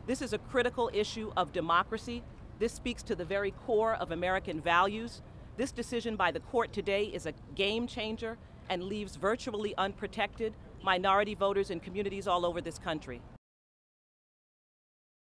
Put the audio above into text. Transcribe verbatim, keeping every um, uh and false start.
This is a critical issue of democracy. This speaks to the very core of American values. This decision by the court today is a game changer and leaves virtually unprotected minority voters in communities all over this country.